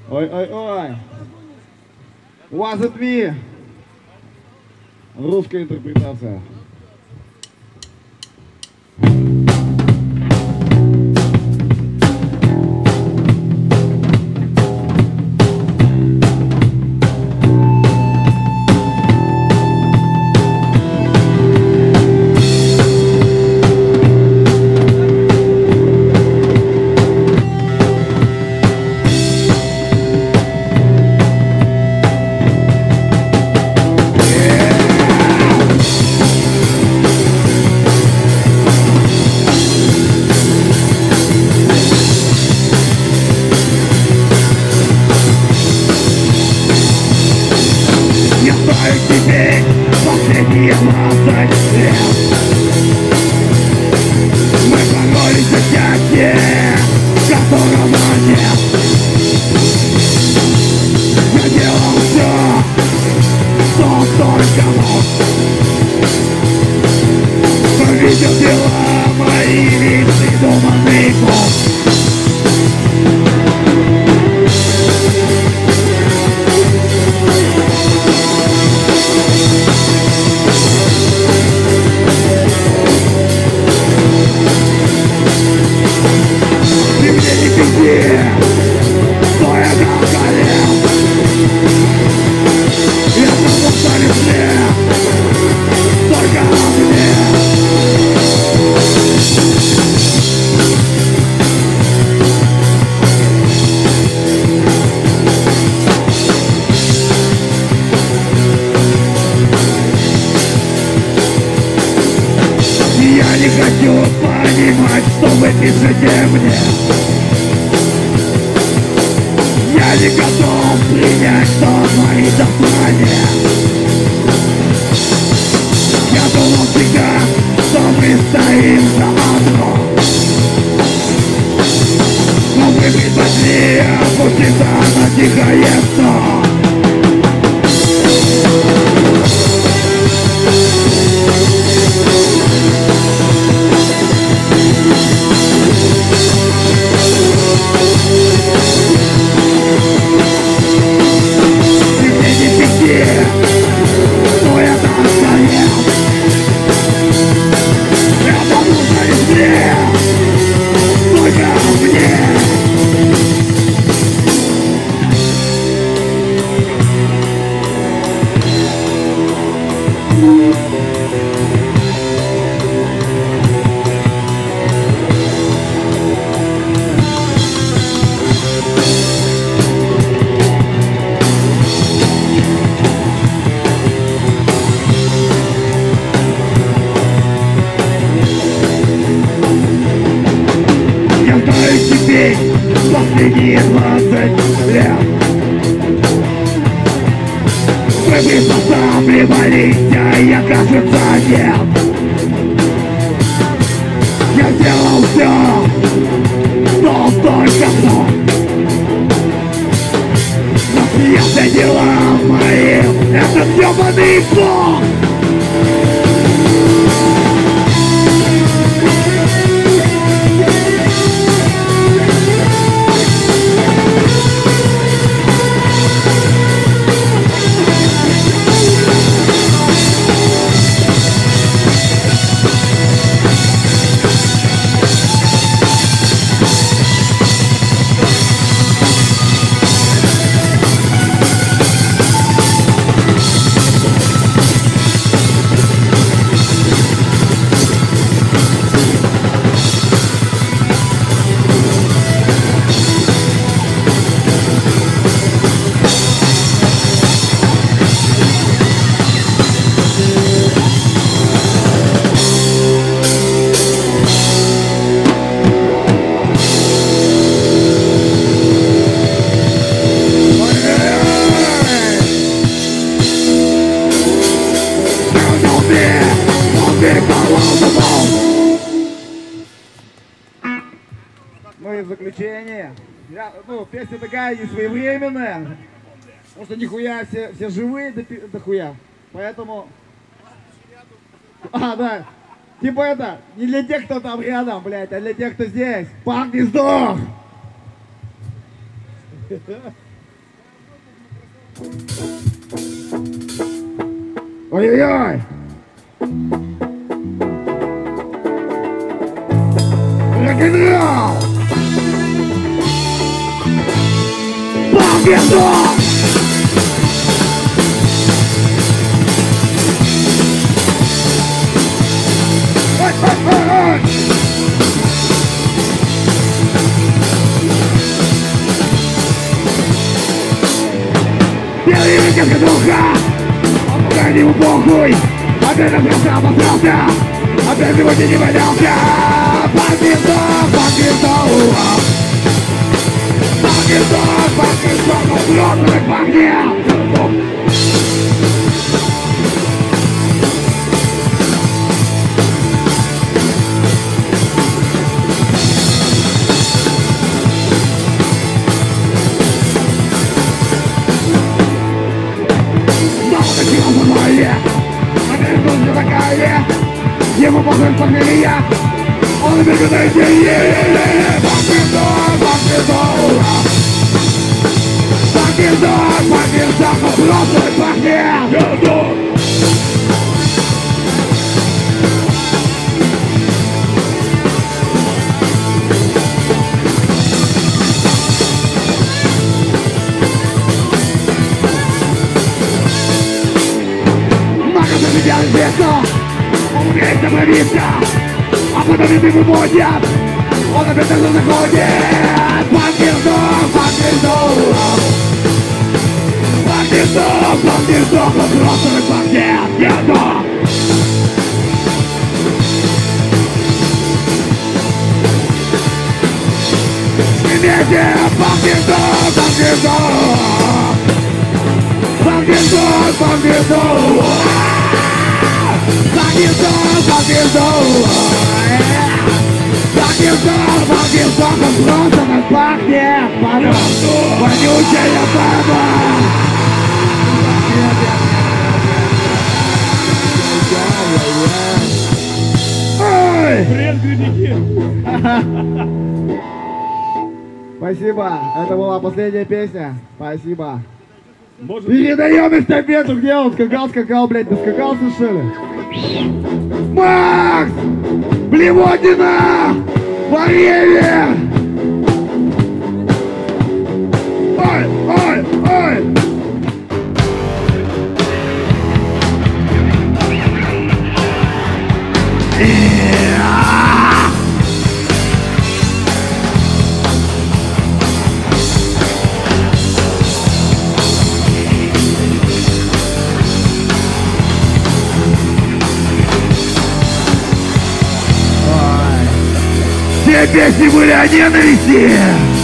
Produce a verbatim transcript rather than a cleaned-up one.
Ой-ой-ой. Was it me? Русская интерпретация. Ну и в заключение, я, ну, песня такая несвоевременная, потому что нихуя все, все живые до, до хуя, поэтому, а, да, типа это, не для тех, кто там рядом, блядь, а для тех, кто здесь, парни, сдох! Ой-ой-ой! Рок-н-ролл! Победу! Ой-ой-ой! Белый ветер духа! Опускай ему похуй! Опять обрался, обосрался! Опять сегодня не валялся! Победу! Победу! Победу! Победу! Взрослых парней! Ему похож похмелья, он бегает на идеи. Победу, победу, победу, победу, взрослый пахнет. Мага за меня известно. Он умеет забавиться, а потом язык выводят. Он опять даже заходит. Победу, победу, победу, победу, взрослый пакет, еду. Имейте победу, победу, победу, победу. Победу, победу, победу, победу, как просто как пахнет, вонючая баба. Ой! Привет, грудники! Спасибо, это была последняя песня, спасибо. Может... Передаем эстафету, где он скакал, скакал, блядь, доскакался, что ли? Макс! Блевотина! Пореве! Ой, ой, ой! Все песни были о ненависти!